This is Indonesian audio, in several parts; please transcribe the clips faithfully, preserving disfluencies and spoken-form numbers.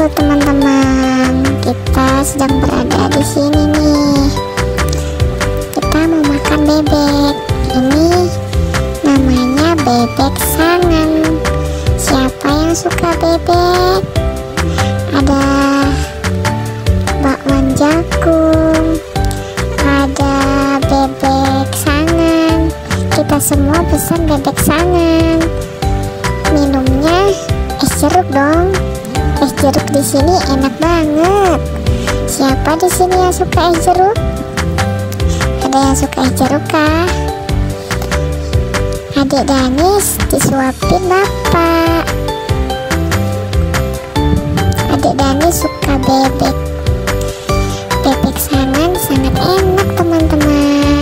Halo teman-teman, kita sedang berada di sini nih. Kita mau makan bebek. Ini namanya bebek sangan. Siapa yang suka bebek? Ada bakwan jagung, ada bebek sangan. Kita semua pesan bebek sangan. Minumnya es jeruk dong. Es jeruk di sini enak banget. Siapa di sini yang suka es jeruk? Ada yang suka es jeruk kah? Adik Danis disuapin bapak. Adik Danis suka bebek. Bebek sangan sangat enak teman-teman.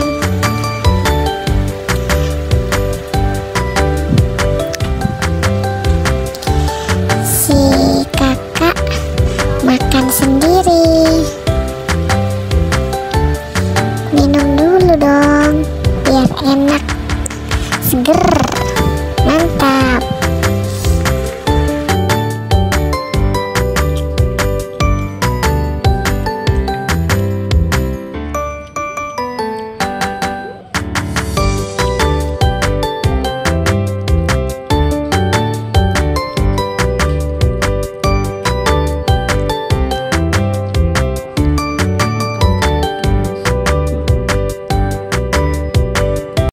Si kakak makan sendiri. Minum dulu dong biar enak, seger, mantap.